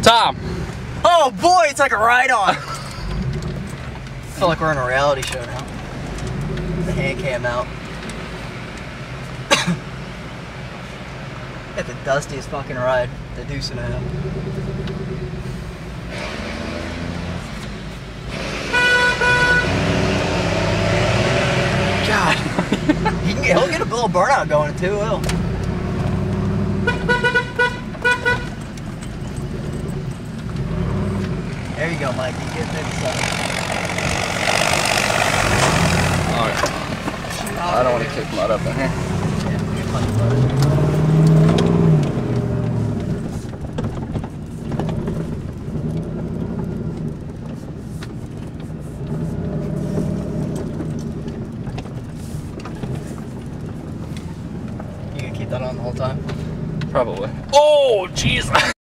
Tom. Oh boy, it's like a ride-on. I feel like we're in a reality show now. The hand cam out. Got the dustiest fucking ride, the Deuce and a Half. God, he'll get a little burnout going too. Will. There you go, Mike. You get this. I don't want to kick mud up in here. Yeah, get plenty of butter. You gonna keep that on the whole time? Probably. Oh, jeez.